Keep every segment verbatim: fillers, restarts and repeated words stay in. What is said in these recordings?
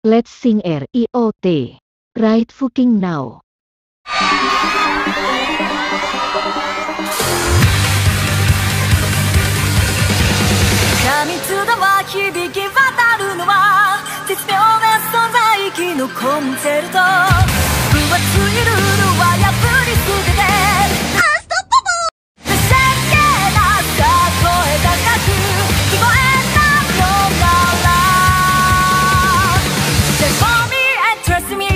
Let's sing R E O T. Right fucking now. 過密度は響き渡るのは絶妙な存在意義のコンセルト。分厚いルールは破り捨ててアンストッパブル。せっけなさ声高く聞こえたのなら Just for me and trust me。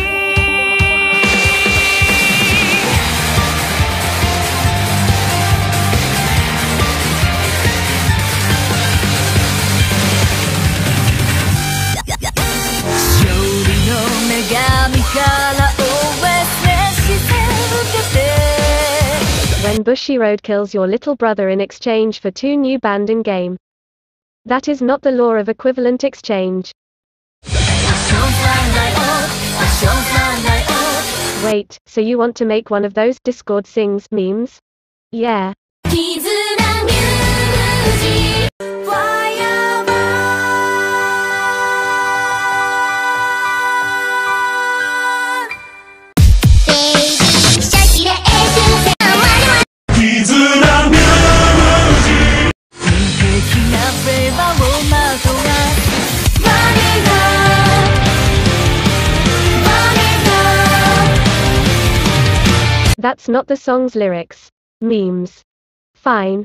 When Bushiroad kills your little brother in exchange for two new band in game. That is not the law of equivalent exchange. Wait, so you want to make one of those Discord sings memes? Yeah. That's not the song's lyrics. Memes. Fine.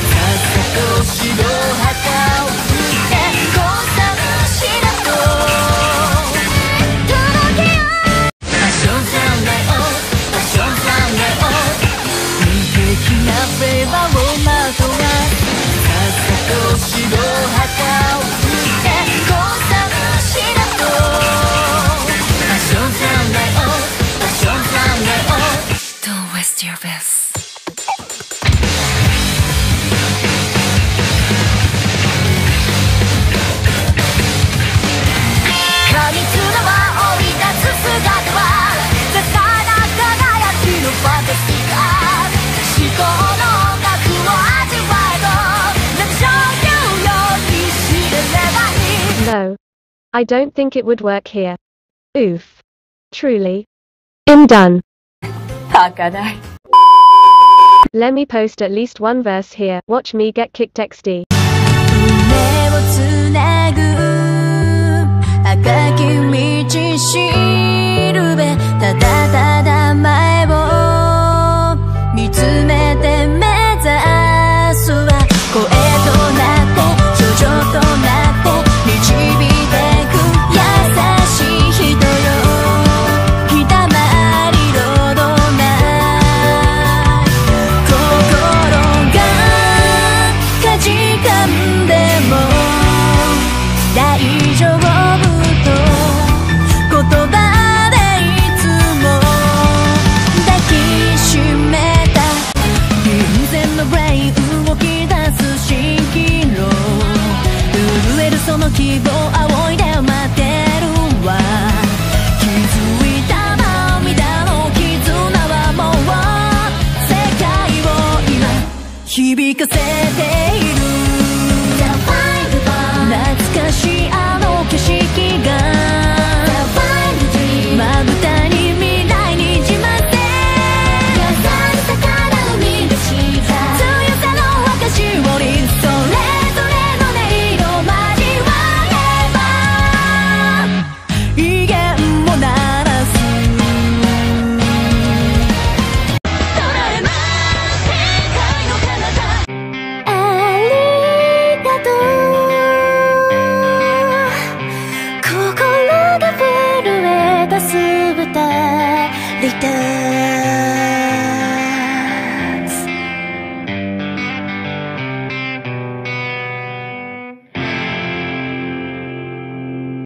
Don't waste your best. 過密なは織り立つ姿はささな輝きのファンタスティックアート。至高の音楽を味わえと何でしょうように知れればいい。 No. I don't think it would work here. Oof. Truly. I'm done. Let me post at least one verse here. Watch me get kicked X D. 夢をつなぐ赤き道しるべただた